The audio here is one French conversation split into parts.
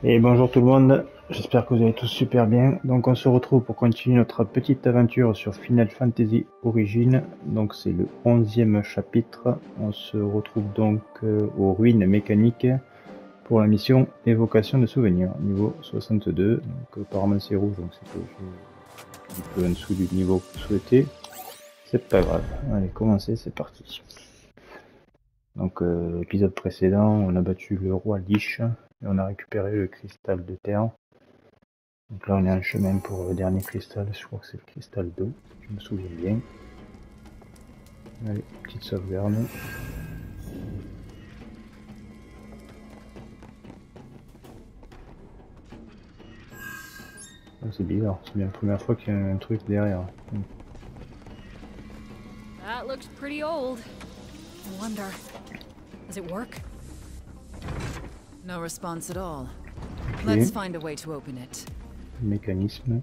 Et bonjour tout le monde, j'espère que vous allez tous super bien. Donc on se retrouve pour continuer notre petite aventure sur Final Fantasy Origins. Donc c'est le 11e chapitre. On se retrouve donc aux ruines mécaniques pour la mission Évocation de souvenirs, niveau 62. Donc apparemment c'est rouge, donc c'est que je suis un peu en dessous du niveau souhaité. C'est pas grave, allez commencer, c'est parti. Donc l'épisode précédent, on a battu le roi Lich et on a récupéré le cristal de terre. Donc là on est en chemin pour le dernier cristal, je crois que c'est le cristal d'eau, je me souviens bien. Allez, petite sauvegarde. Oh, c'est bizarre, c'est bien la première fois qu'il y a un truc derrière. That looks pretty old. I wonder, does it work? No response at all. Okay. Let's find a way to open it. Mécanisme.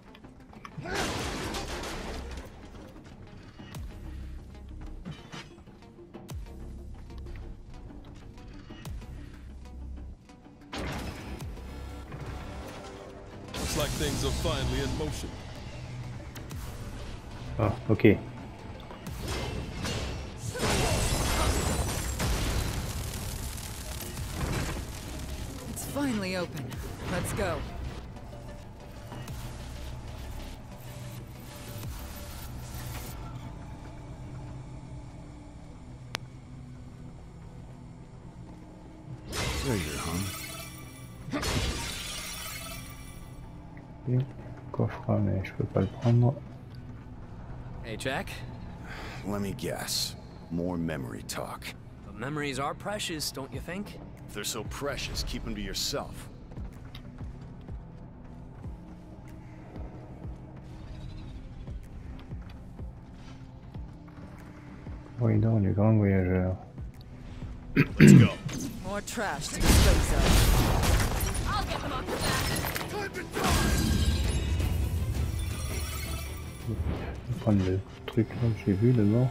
Looks like things are finally in motion. Ah, ok. It's finally open. Let's go. Treasure, huh? Ok. Coffre, mais je peux pas le prendre. Hey, Jack. Let me guess. More memory talk. But memories are precious, don't you think? If they're so precious, keep them to yourself. Corridor du grand voyageur. Let's go. More trash to dispose of. I'll get them off your back. Je vais prendre le truc là que j'ai vu d'abord.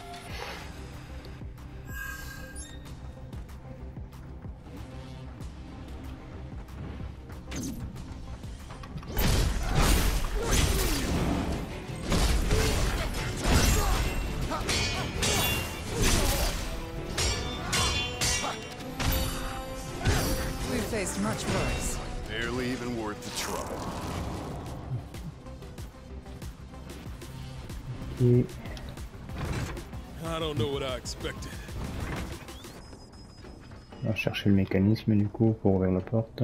We've faced much worse. Barely even worth the trouble. Et I don't know what I expected. on va chercher le mécanisme du coup pour ouvrir la porte.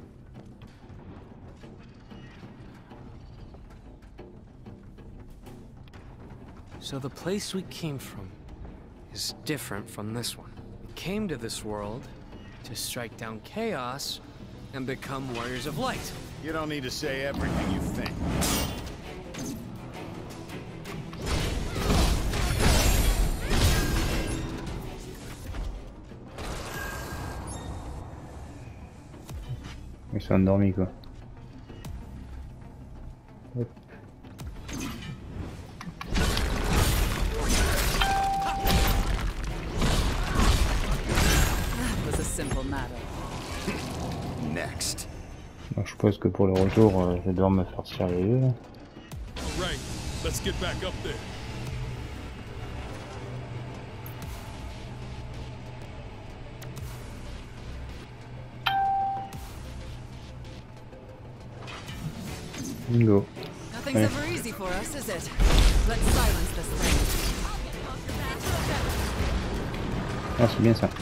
So the place we came from is different from this one. We came to this world to strike down chaos and become warriors of light. You don't need to say everything you think. Ils sont endormis quoi. Hop. That was a simple matter. Next. Donc je suppose que pour le retour, je vais devoir me farcir les deux. All right, let's get back up there. Bingo. Nothing's Ouais. ever easy for us, is it? Let's silence this thing. Ah c'est bien ça. Keep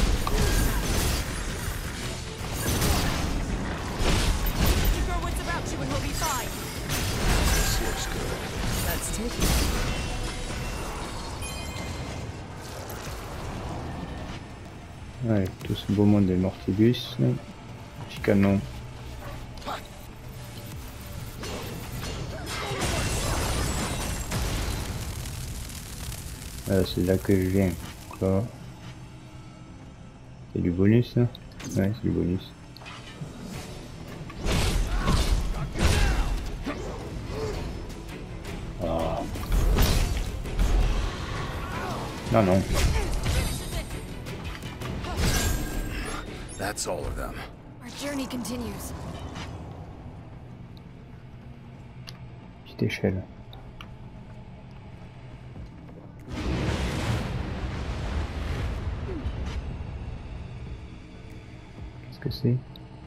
your wits about you and we'll be fine. This looks good. Let's take it. Allez, tout ce beau monde des Mortibus. Petit canon. C'est là que je viens. Quoi. C'est du bonus là? Ouais, c'est du bonus. Ah. Non, non. That's all of them. Our journey continues. Petite échelle. Qu'est-ce que c'est?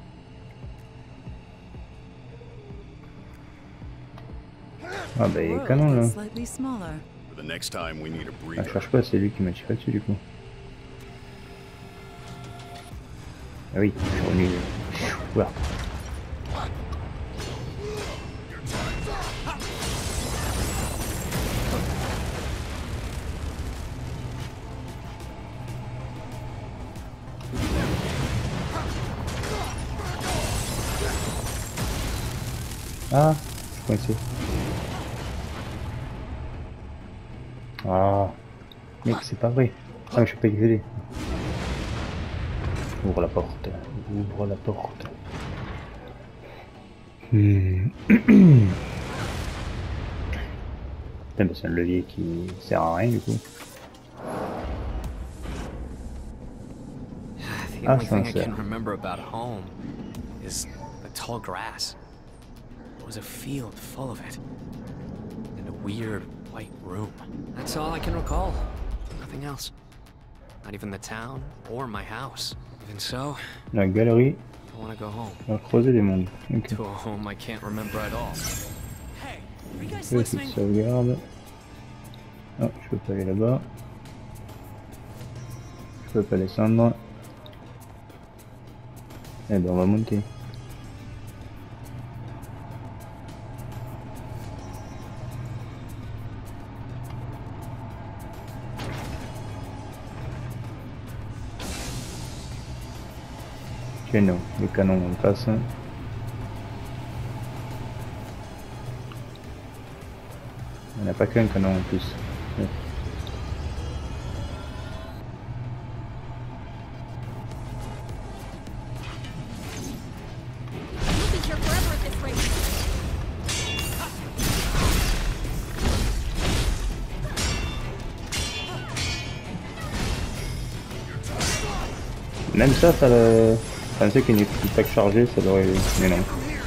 Ah bah il est canon là. Slightly smaller. For the next time, we need a Ah, je breather. cherche pas, c'est lui qui m'a tiré dessus du coup. Ah oui, je suis revenu. Voilà. Ah, je suis coincé. Ah, mec, c'est pas vrai. Ah, mais je peux pas y aider. Ouvre la porte. Ouvre la porte. Putain, bah, c'est un levier qui sert à rien du coup. The Ah, only thing I sunset. can remember about home is the tall grass. It was a field full of it. And a weird white room. That's all I can recall. Nothing else. Not even the town or my house. Even so, La galerie, I want to go home. on va creuser des mondes. Ok. To a home I can't remember at all. Hey, are you guys Petite listening? sauvegarde. Ah, je peux pas aller là-bas. Je peux pas descendre. Eh ben on va monter. Chez nous, les canons en face. On n'a pas qu'un canon en plus. Ouais. You'll be here forever at this rate. Même ça, ça le... Je pensais qu'il n'était pas que chargé, ça devrait... Mais non. I'll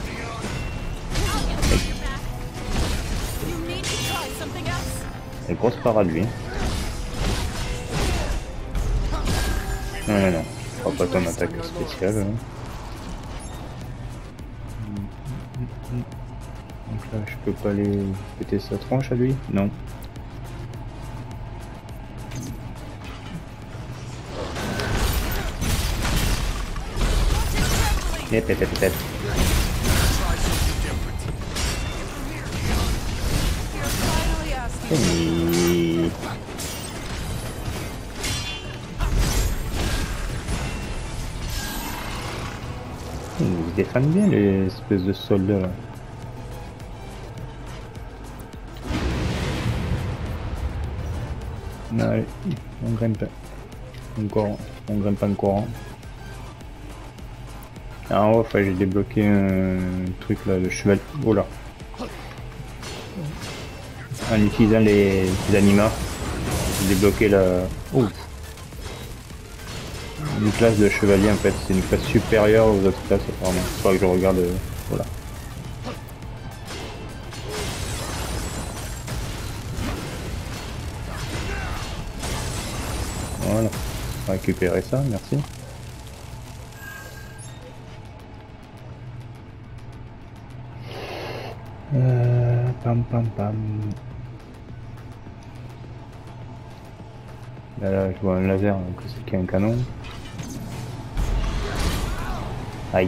get your back. You need to try something else. Une grosse parade lui. Non, non, non. On va pas ton attaque spéciale. Hein. Donc là, je peux pas aller péter sa tronche à lui? Non. Et peut-être. You're finally asking. Ils se défendent bien les espèces de soldats là. Non, allez, on grimpe. Encore, on grimpe encore. Ah ouais, enfin, j'ai débloqué un truc là, le cheval. Oh là. En utilisant les animaux, j'ai débloqué la. Oh. Une classe de chevalier en fait, c'est une classe supérieure aux autres classes apparemment. Il faudra que je regarde. Voilà. Voilà. On va récupérer ça, merci. Pam pam pam. Là, je vois un laser, donc c'est qu'il y a un canon. Aïe.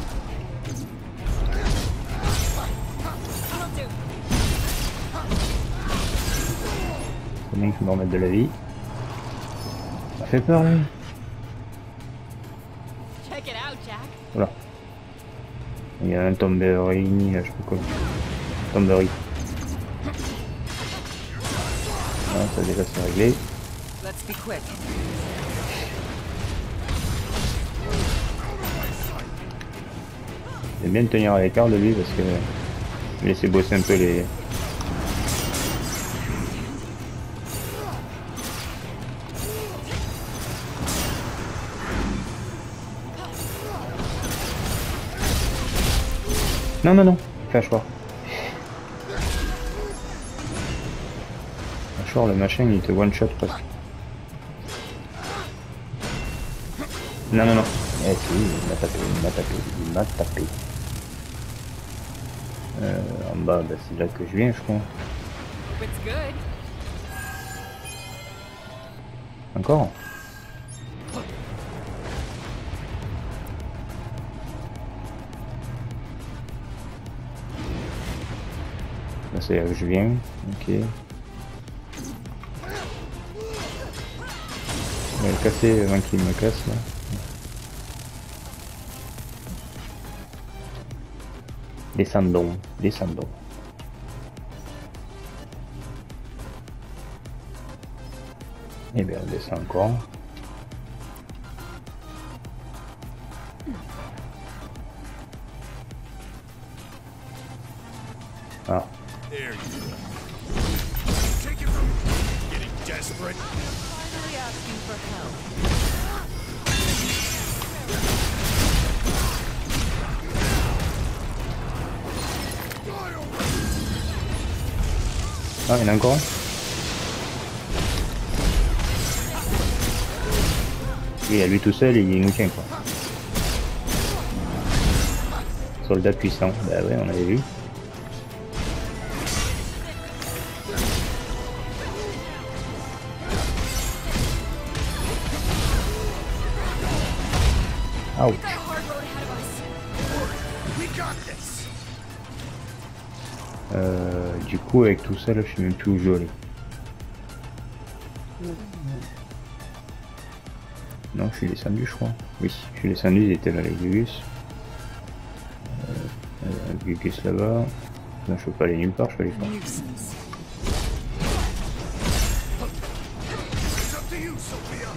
C'est bien que je me remette de la vie. Ça fait peur lui. Check it out, Jack. Voilà. Il y a un tomberini là, je sais pas quoi. Tomberie. Ah, ça déjà c'est réglé. Let's be quick. J'aime bien me tenir à l'écart de lui parce que me laisser bosser un peu les. Non, non, non. Cachoir. Cachoir, le machin, il te one-shot presque. Non, non, non. Eh si, il m'a tapé, il m'a tapé, il m'a tapé. En bas, bah, c'est là que je viens, je crois. It's good. Encore? Là, c'est là que je viens. Ok. On va le casser avant qu'il me casse là. Descendons, descendons. Et bien on descend encore. Ah. There you go. Take it from me. Getting desperate. Finally asking for help. Ah, il y en a encore un. Et à lui tout seul, il nous tient quoi. Soldat puissant, bah ouais, on avait vu. Ouch. Du coup, avec tout ça, là, je sais même plus où je dois aller. Non, je suis descendu, je crois. Oui, je suis descendu, il était là, les Gugus. Gugus là-bas. Non, je peux pas aller nulle part, je peux aller faire. Nuisance. It's up to you, Sophia.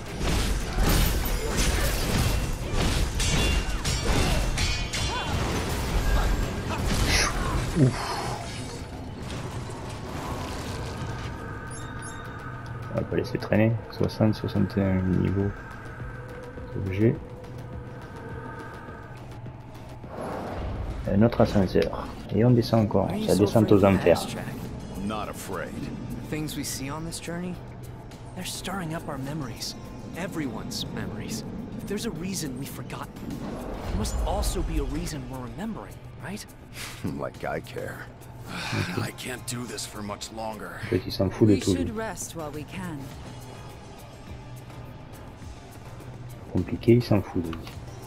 On va pas laisser traîner. 60, 61 niveau. Objet. Un autre ascenseur. Et on descend encore. Are you Ça so descend afraid aux of the enfers. past, Jack? I'm not afraid. The things we see on this journey, they're stirring up our memories. Everyone's memories. If there's a reason we've forgotten, there must also be a reason we're remembering, right? Like I care. I can't do this for much longer. En fait, il s'en fout de We tout. should lui. rest while we can. Compliqué, il s'en fout de lui.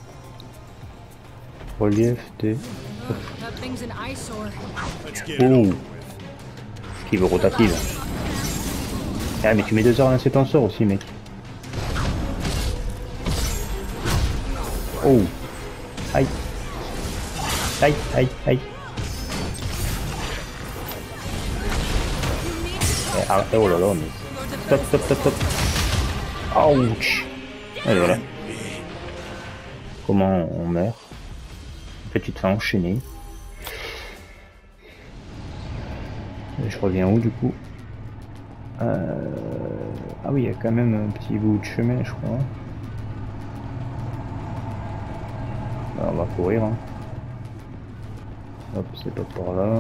Relief de... That thing's an eyesore. Let's get it over Oh, with. esquive rotative. Ah mais tu mets 2 heures à lancer ton sort aussi mec. Oh. Aïe. Aïe, aïe, aïe. Oh là là, mais... Stop, stop, stop, stop. Ouch. Et voilà. Comment on meurt? En fait tu te fais enchaîner. Et je reviens où du coup? Ah oui, il y a quand même un petit bout de chemin je crois. Alors, on va courir. Hein. Hop, c'est pas par là.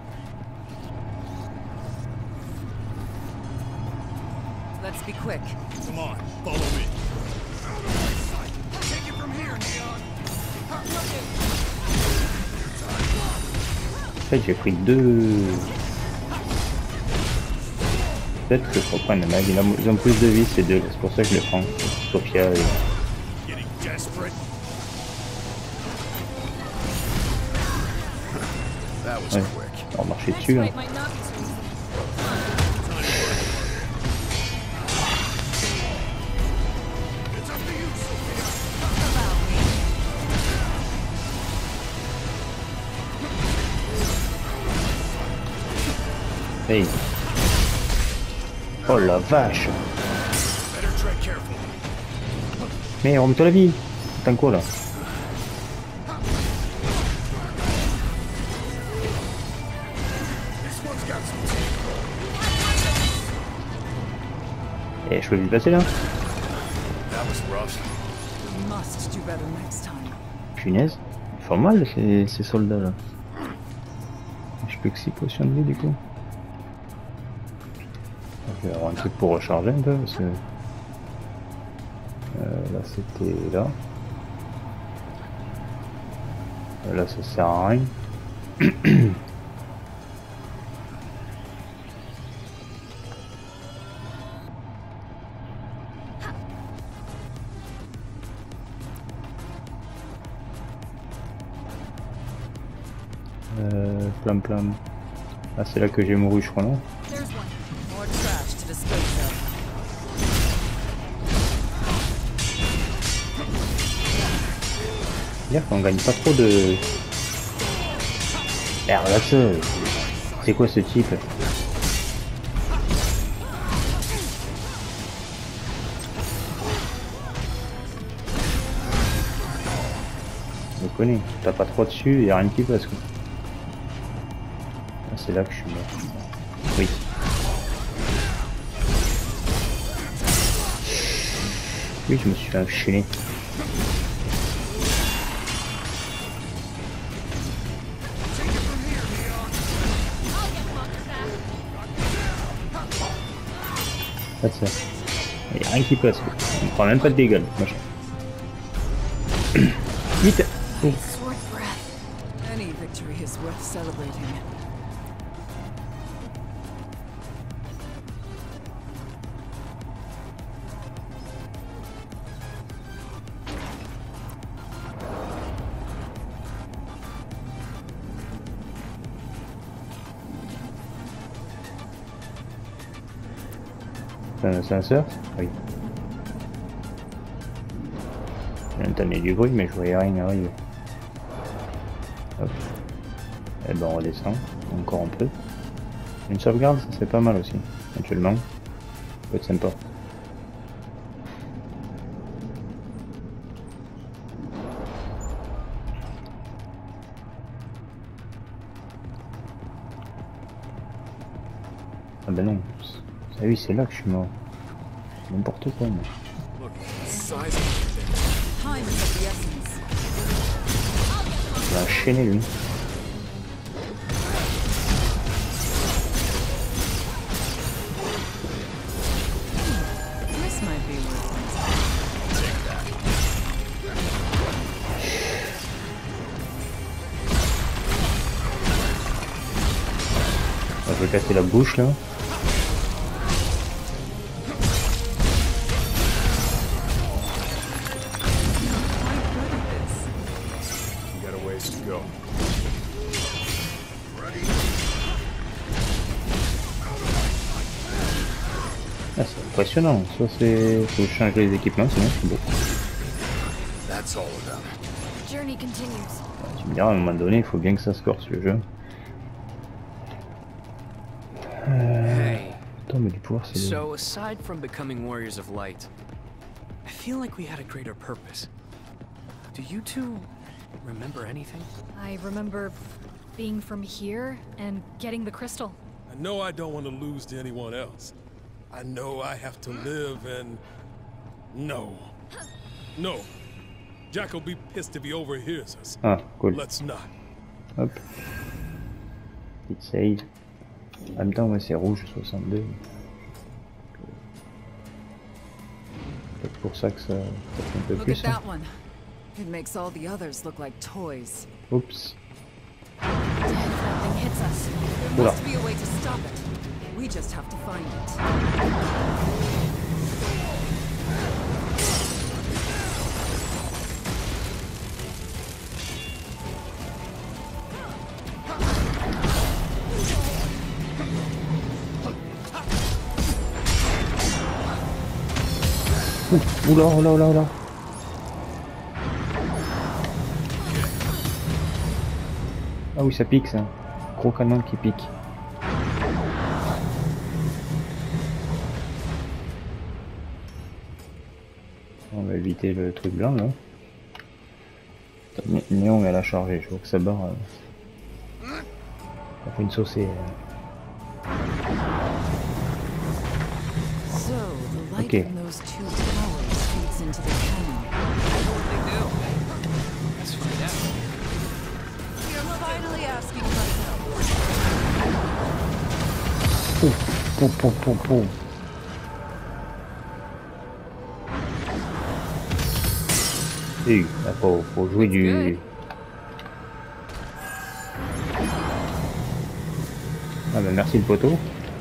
Let's be quick. Come on, follow me. Take it from here, Neon. En fait j'ai pris 2... Peut-être que je reprends le mag, ils ont plus de vie ces deux, c'est pour ça que je les prends. Sophia et... Getting desperate. That was Ouais, quick. on va marcher Next dessus. Hein. fight might not be so easy. It's up to you, Sophia. Hey. Oh la vache. Better tread carefully. Mais remonte-toi la vie. Attends quoi là? This one's got some teeth. Eh, je peux lui passer là? That was rough. We must do better next time. Punaise. Ils font mal ces soldats là. plus que 6 potions de vie du coup. Je vais avoir un truc pour recharger un peu parce que... là c'était là. Là ça sert à rien. Plam. Ah c'est là que j'ai mouru je crois non? There's one. More trash to dispose of. Dire qu'on gagne pas trop de... Eh relax. C'est quoi ce type? Je me connais, t'as pas trop dessus, y'a rien qui passe quoi. Ah, c'est là que je suis mort. Oui. Oui, je me suis fait enchaîner. Pas de ça. Y'a rien qui passe. On prend même pas de dégâts. Machin. Vite. Oh. Sword breath. Any victory is worth celebrating. C'est un surf? Oui. J'ai entendu du bruit mais je voyais rien arriver. Hop. Et ben on redescend, encore un peu. Une sauvegarde ça serait pas mal aussi, éventuellement. Ça peut être sympa. Ah ben non. Ah oui, c'est là que je suis mort. N'importe quoi, moi. Look, the size of it. Time is of the essence. Il va enchaîner lui. This might be worth Je vais casser la bouche là. Ah, c'est impressionnant, ça c'est... Faut changer les équipements sinon c'est beau. That's all of them. Journey continues. Tu me diras à un moment donné il faut bien que ça se corse le jeu. Hey. Attends mais du pouvoir c'est... So, aside from becoming warriors of light, I feel like we had a greater purpose. Do you two remember anything? I remember being from here and getting the crystal. I know I don't want to lose to anyone else. I know I have to live and... No. No. Jack will be pissed if he overhears us. Ah, cool. Let's not. Hop. Petite save. En même temps, ouais, c'est rouge 62. Peut-être pour ça que ça fait un peu Look plus. at Hein. that one. It makes all the others look like toys. Oups. If that thing hits us. There Oula. must be a way to stop it. We just have to find it. Oula, oula, oula, oula. Ah oui, ça pique ça. Gros canon qui pique. On va éviter le truc blanc là. Néon elle a chargé, je vois que ça barre. Ça fait une saucée. So, the light Okay. from those two towers feeds into the cannon. What they do? Let's find out. You're finally asking for help. Poum. Et là, faut jouer du... Ah bah merci le poteau.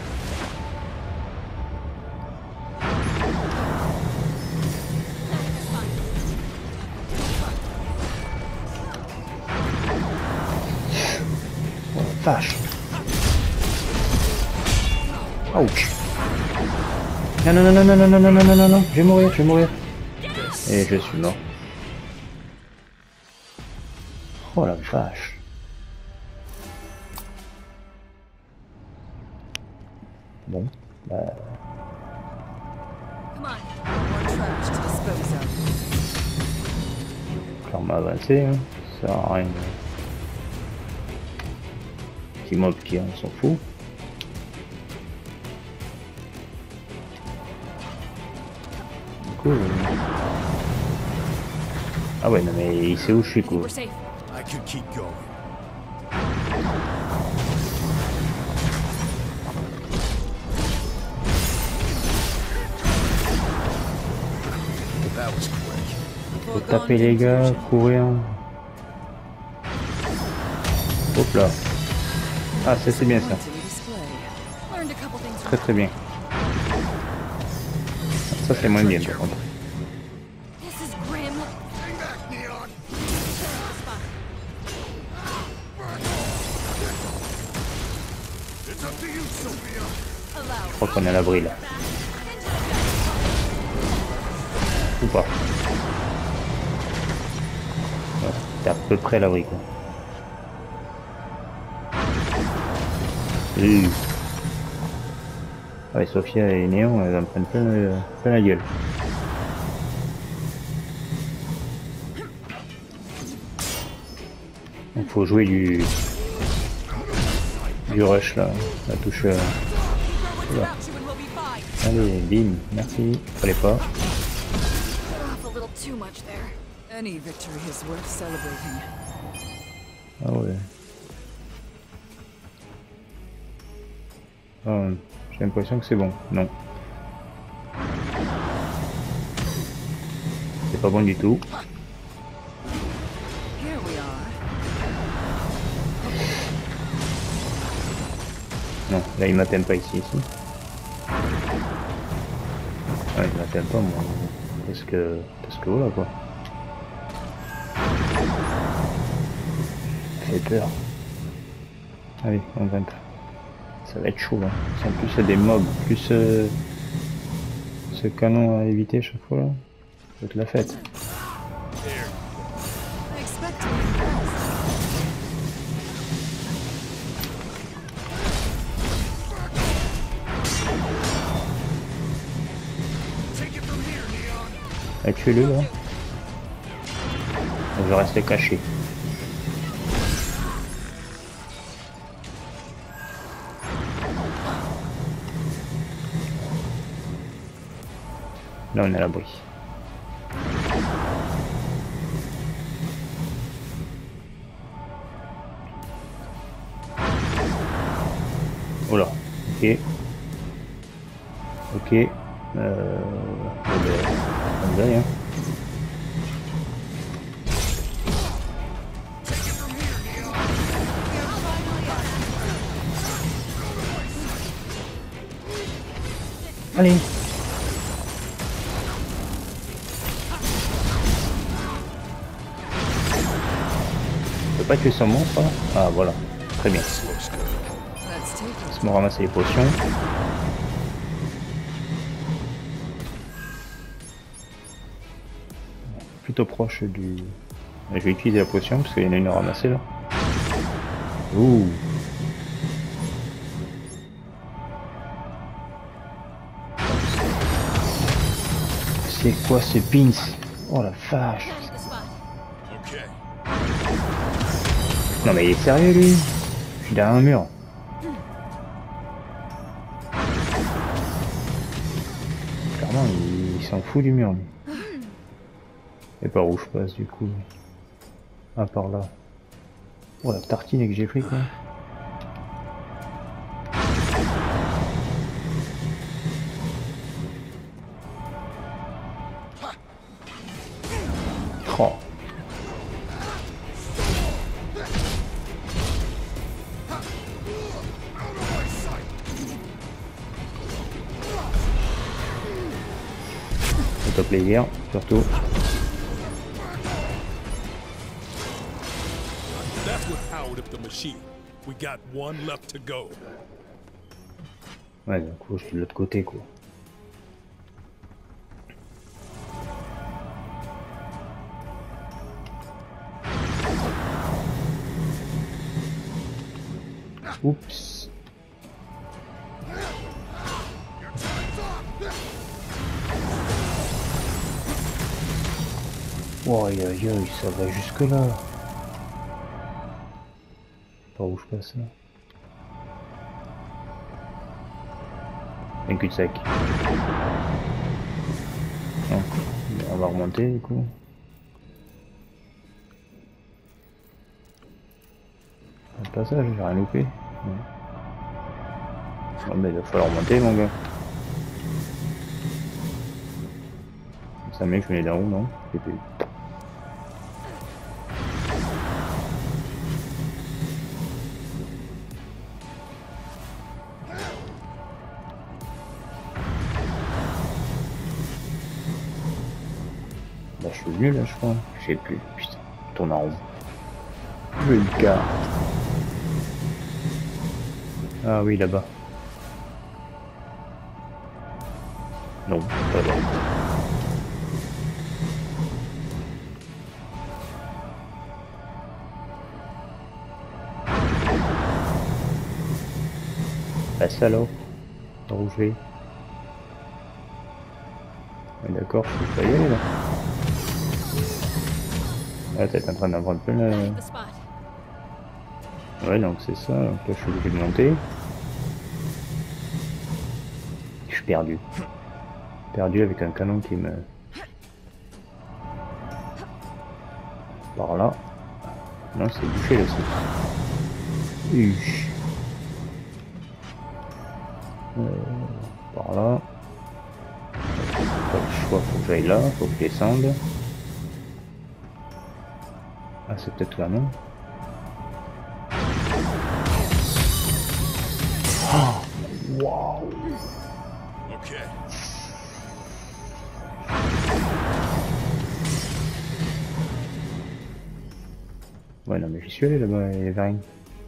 Oh la vache. Ouch. Non, je vais mourir. Et je suis mort. Oh la vache. Bon, bah... Come on. More trash to dispose of. clairement avancé, hein. Ça sert à rien. Petit mob qui on s'en fout. Du coup... Ah ouais, non mais il sait où je suis, quoi. We're safe. I could keep going. That was quick. Faut taper les gars, courir. Hop là. Ah ça c'est bien ça. Learned a couple things. Très très bien. Ça c'est moins bien par contre. This is grim. Hang back, Neon. It's up to you, Sophia. Je crois qu'on est à l'abri là. Ou pas. Ouais, t'es à peu près à l'abri quoi. Ah ouais, Sophia et Néon, elles en prennent plein la gueule. Il faut jouer du rush là, la touche. Là. Allez, bim, merci. Fallait pas. Off a little too much there. Any victory is worth celebrating. Ah ouais. Oh, j'ai l'impression que c'est bon. Non. C'est pas bon du tout. Here we are. Non, là il m'atteint pas ici. Ouais, il m'atteint pas moi. Parce que voilà quoi. Ça fait peur. Allez, on va. Ça va être chaud là. En plus il y a des mobs, plus ce canon à éviter chaque fois là. Ça va être la fête. I expect to be impressed. Take it from here, Neon. Ah, tuez-le là. Je reste caché. Là on est à l'abri. Oh là, ok. Ok. On va rien. Allez. Je peux pas tuer son monstre là. Ah voilà, très bien. Let's take it. Je me ramasser les potions. Plutôt proche du... Je vais utiliser la potion parce qu'il y en a une à ramasser là. Ouh. C'est quoi ces pins? Oh la vache. Okay. Non mais il est sérieux lui? Je suis derrière un mur. Clairement il s'en fout du mur lui. Et par où je passe du coup? Ah par là. Oh la tartine que j'ai pris quoi. Oh. Fais-toi plaisir, surtout. That's what powered up the machine. We got one left to go. Ouais, du coup, je suis de l'autre côté, quoi. Oups. Oh, aïe aïe aïe, ça va jusque là. Par où je passe là? Un cul-de-sac. Donc, on va remonter du coup. Un passage, j'ai rien loupé. Ouais. Bon, mais il va falloir remonter mon gars. Ça mec, je venais d'en haut, non? Je sais plus. Bah je suis venu là je crois. Je sais plus. Putain, je tourne en rond. Le gars. Ah oui là-bas. Non, pas là. Passe alors. Par où je vais. D'accord, je peux pas y aller là. Ah, t'es en train d'en prendre plein là. The spot. Ouais, donc c'est ça. Donc là, je suis obligé de monter. Je suis perdu. Perdu avec un canon qui me... Par là. Non, c'est bouché là aussi. Uch. Par là. Pas le choix, faut que j'aille là, faut que je descende. Ah, c'est peut-être là, non? Oh, wow. Okay. Ouais, non, mais j'y suis allé là-bas, il y avait rien.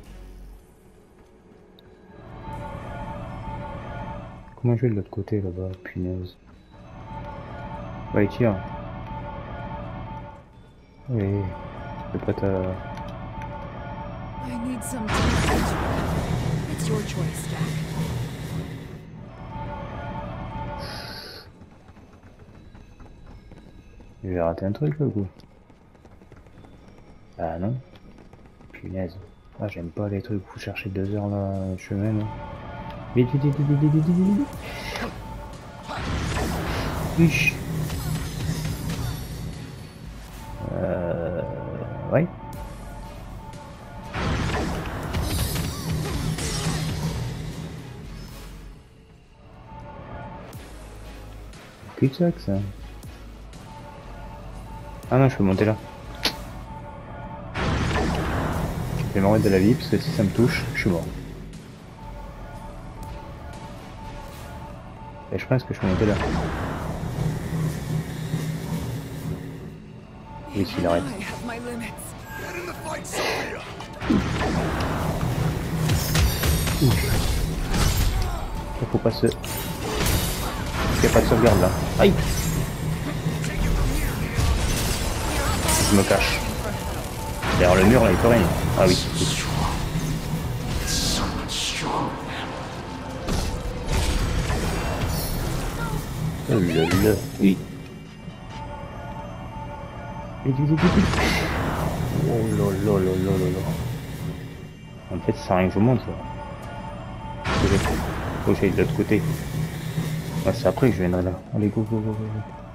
Comment je vais de l'autre côté là-bas, punaise. Ouais, tiens. Oui, c'est pas ta... I need some time to recover. It's your choice, Jack. J'ai raté un truc là, coup. Ah non. Punaise. Ah, j'aime pas les trucs où faut chercher 2 heures là, chemin là. Vite, vite, vite, vite, vite, vite, vite, vite. Uch. Ouais. Cul-de-sac ça. Ah non, je peux monter là. Je vais m'en remettre de la vie parce que si ça me touche, je suis mort. Et je pense que je peux monter là. Oui, s'il arrête. I have my limits. Get in the fight, Sophia! Il faut pas se... Il n'y a pas de sauvegarde là. Aïe! Je me cache. Derrière le mur là, il peut rien. Ah oui. Oh là là. Oui. Vite, vite, vite, vite. Oh là là là là là là. En fait, ça sert à rien que je monte là. Faut que j'aille de l'autre côté. Ouais, c'est après que je viendrai là. Allez, go, go, go, go.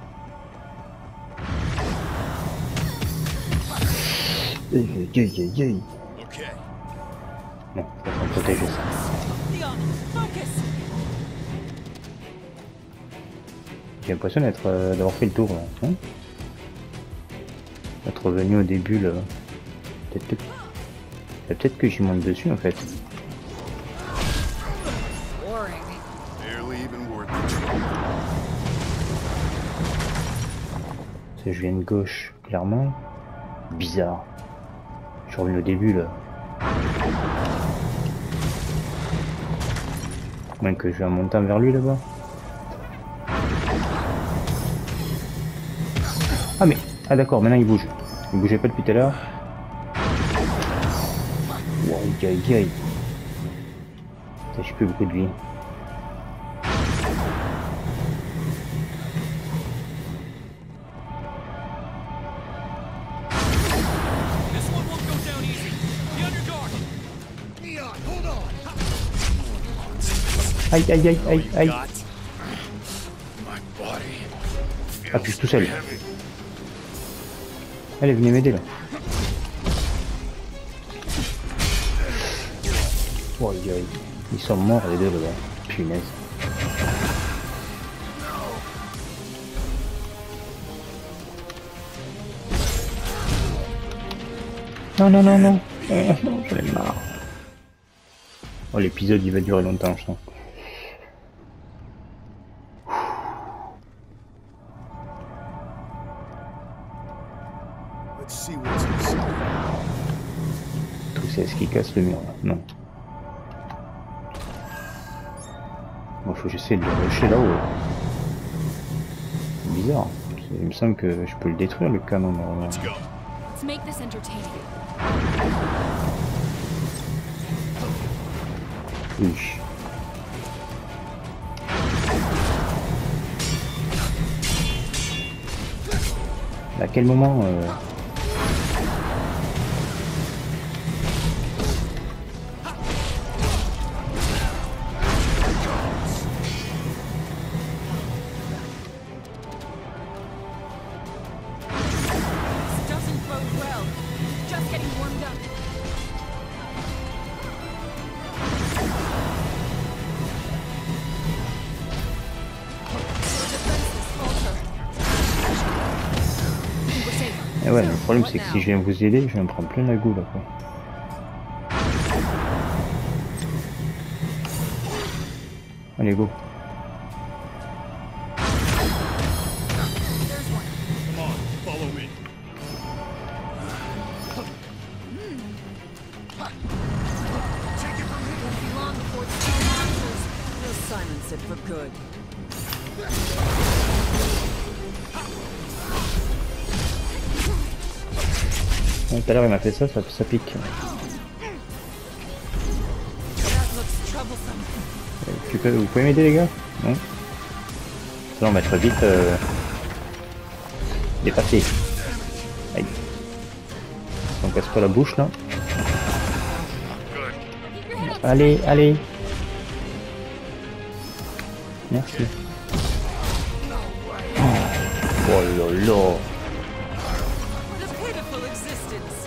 Aïe, aïe, aïe, aïe. Okay. Non, faut qu'on protège ça. Leon, focus! J'ai l'impression d'avoir fait le tour là. Hein, Être revenu au début là. Peut-être que j'y monte dessus en fait. Barely even worth the trouble. Si je viens de gauche, clairement. Bizarre. Je suis revenu au début là. Moins que je vais en montant vers lui là-bas. Ah mais... Ah d'accord, maintenant il bouge. Il bougeait pas depuis tout à l'heure. Aïe aïe aïe. J'ai plus beaucoup de vie. This one won't go down easy. Be on your guard. Neon, hold on. Aïe aïe aïe aïe aïe. Got my body. Ah puis je suis tout seul. Heavy. Allez, venez m'aider là. Oh, aïe, aïe. Ils sont morts les deux là-bas. Punaise. Non, non, non, non. Non, j'en ai marre. Oh, l'épisode il va durer longtemps, je sens. Let's see what's inside. Le truc c'est est-ce qu'il casse le mur là? Non. Bon, faut que j'essaie de le rusher là-haut. C'est bizarre. Il me semble que je peux le détruire le canon normalement. Let's go. Let's make this entertaining. Oui. À quel moment This doesn't bode well. Just getting warmed up. Eh ouais, le problème c'est que si je viens vous aider, je vais me prendre plein la goule après. Allez, go. Come on, follow me. Take it from here. Won't be long before it's all monsters. We'll silence it for good. Ouais, tout à l'heure il m'a fait ça, ça pique. That looks troublesome. Vous pouvez m'aider les gars? Non? Sinon on va être vite dépassé. Aïe. On casse pas la bouche là. Allez, allez. Merci. Oh là là. What a pitiful existence.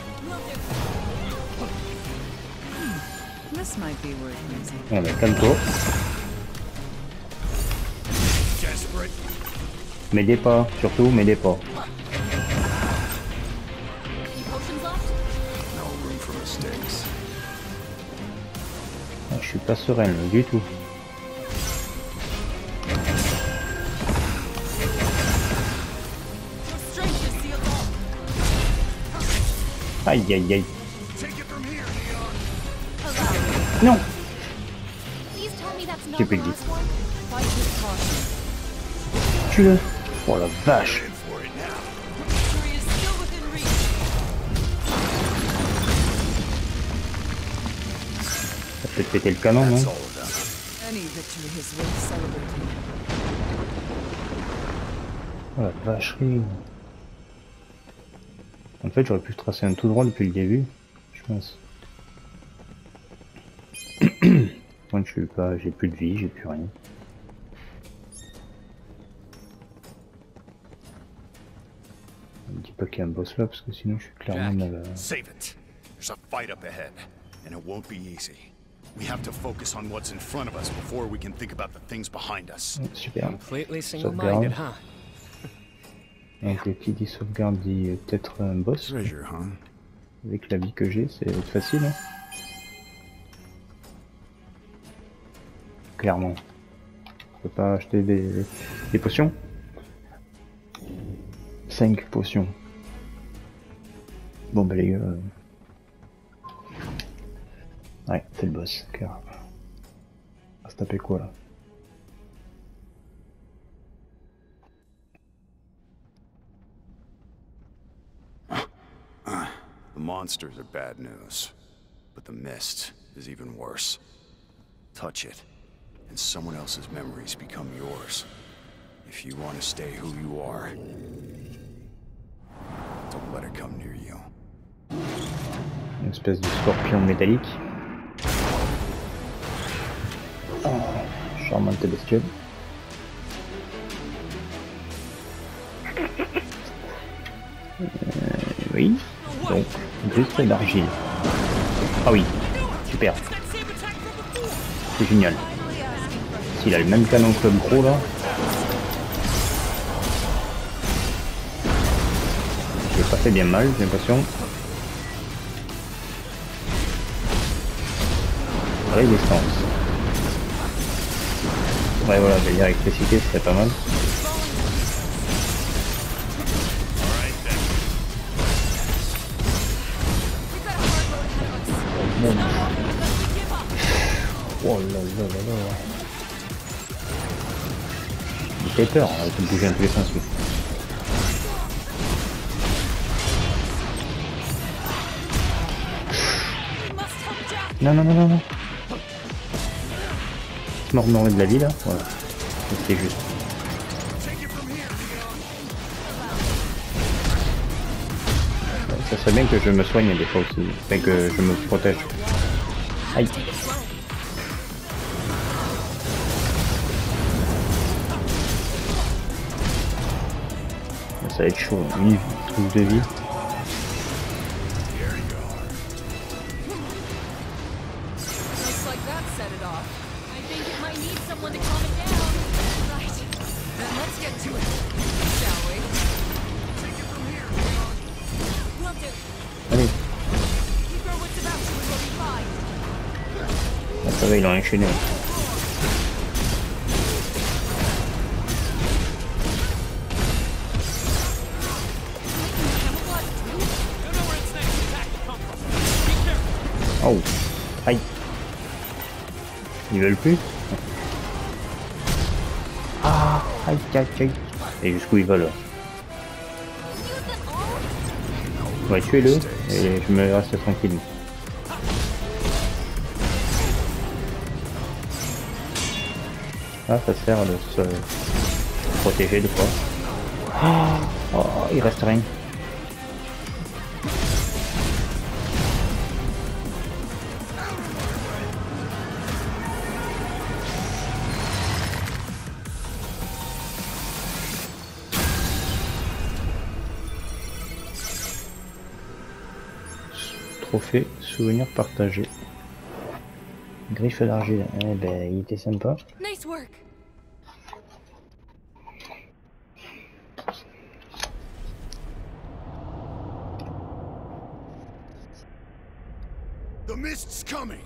This might be worth using. On a calme-toi. Desperate. M'aidez pas, surtout m'aidez pas. Potions left? No room for mistakes. Ah, je suis pas serein là, du tout. Your strength is sealed off. Aïe aïe aïe. Take it from here, Neon. Non. Please tell me that's not J'ai the plus de vie. last one. Fight with caution. Tue-le. Oh la vache. In for it now. Victory is still within reach. Ça peut péter le canon, non? That's all of them. Any victory is worth celebrating. Oh la vacherie. En fait j'aurais pu tracer un tout droit depuis le début, je pense. Moi je suis pas, j'ai plus de vie, j'ai plus rien. Ne dis pas qu'il y a un boss là parce que sinon je suis clairement Jack. mal. Save it. There's a fight up ahead, and it won't be easy. We have to focus on what's in front of us before we can think about the things behind us. Super. Completely Sauvegarde. single-minded, huh? Donc qui dit sauvegarde dit peut-être un boss. Treasure, huh? Avec la vie que j'ai, c'est facile. Hein. Clairement. On peut pas acheter des potions. 5 potions. Bon bah les gars... Ouais, c'est le boss, clair. On va se taper quoi là? The monsters are bad news, but the mist is even worse. Touch it, and someone else's memories become yours. If you want to stay who you are, don't let it come near you. Une espèce de scorpion métallique. Oh, charmante bestiole. Oui. Donc, gristre d'argile. Ah oui, super. C'est génial. S'il a le même canon que le gros là. J'ai pas fait bien mal, j'ai l'impression. Résistance. Ouais voilà, je vais dire électricité, c'est pas mal. Oh là là là là. Il fait peur, il peut bouger dans tous les sens lui. Non non non non non. Mort de la vie là, voilà. C'est juste. Ça serait bien que je me soigne des fois aussi, enfin que je me protège. Aïe. Ça va être chaud, 1000 trucs de vie. Allez. Ah, ça va, il a enchaîné. Oh, aïe. Ils veulent plus. Ah, aïe, aïe, aïe. Et jusqu'où ils veulent. Ouais, tuez-le et je me reste tranquille. Ah, ça sert de se protéger de quoi. Ah, oh, il reste rien. Trophée, souvenir partagé. Griffe d'argile, eh ben il était sympa. Nice work. The mist's coming!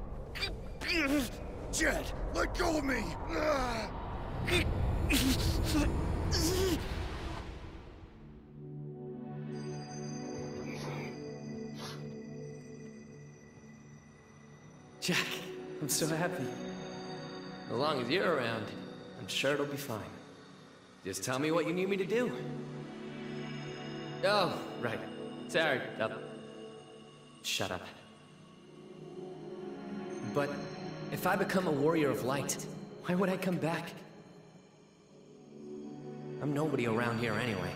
Jed, let go of me! Jack, I'm so happy. As long as you're around, I'm sure it'll be fine. Just tell me what you need me to do. Oh, right. Sorry. Shut up. But if I become a warrior of light, why would I come back? I'm nobody around here anyway.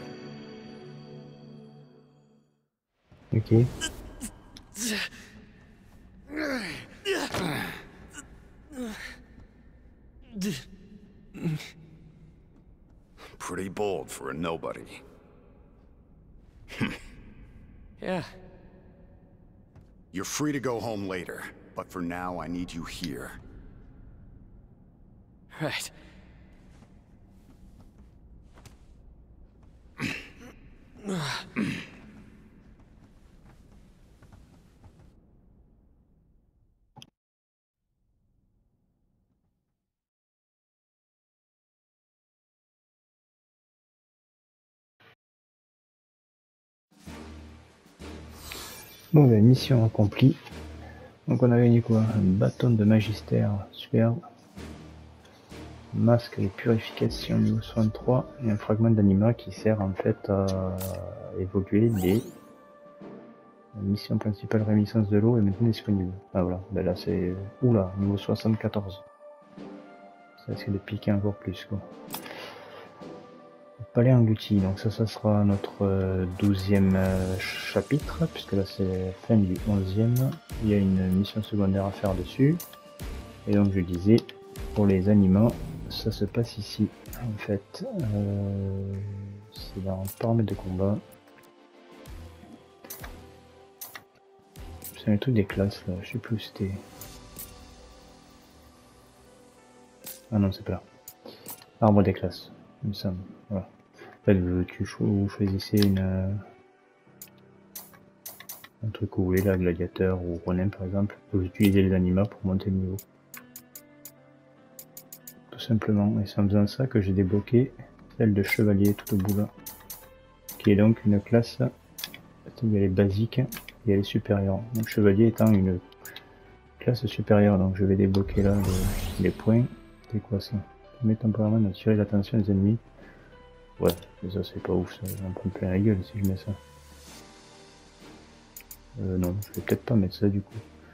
Ok. Pretty bold for a nobody. Yeah. You're free to go home later, but for now I need you here. Right. Bon, ben, mission accomplie. Donc on a gagné quoi? Un bâton de magistère, super. Masque de purification niveau 63 et un fragment d'anima qui sert en fait à évoluer les missions principales. Réminiscence de l'eau est maintenant disponible. Ah voilà, ben là c'est... Oula, niveau 74. Ça risque de piquer encore plus quoi. Palais englouti, donc ça sera notre 12e chapitre, puisque là c'est la fin du 11e. Il y a une mission secondaire à faire dessus. Et donc je disais, pour les animaux, ça se passe ici. En fait, c'est dans paramètres de combat. C'est un truc des classes là, je sais plus où c'était. Ah non, c'est pas là. Arbre des classes, il me semble. Voilà. En fait, vous choisissez un truc où vous voulez, là, gladiateur ou ronin par exemple. Vous utilisez les animaux pour monter le niveau. Tout simplement, et c'est en faisant ça que j'ai débloqué celle de chevalier tout au bout là. Qui est donc une classe, il y a les basiques, il y a les supérieurs. Donc chevalier étant une classe supérieure, donc je vais débloquer là les points. C'est quoi ça? Mais temporairement d'attirer l'attention des ennemis. Ouais, mais ça c'est pas ouf, ça va me prendre plein la gueule si je mets ça. Non, je vais peut-être pas mettre ça du coup.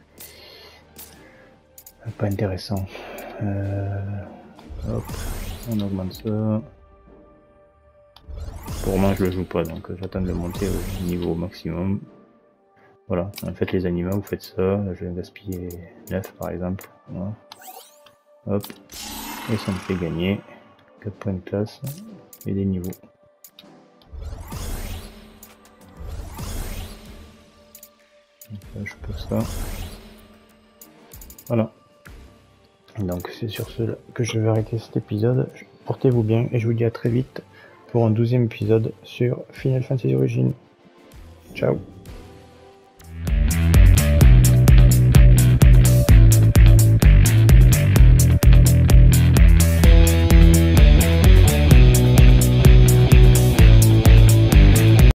Pas intéressant. Hop, on augmente ça. Pour moi je le joue pas, donc j'attends de le monter au niveau maximum. Voilà, en fait les animaux, vous faites ça, je vais gaspiller 9 par exemple. Voilà. Hop, et ça me fait gagner 4 points de classe et des niveaux. Donc là je peux ça. Voilà. Donc c'est sur cela que je vais arrêter cet épisode. Portez-vous bien et je vous dis à très vite pour un 12e épisode sur Final Fantasy Origins. Ciao.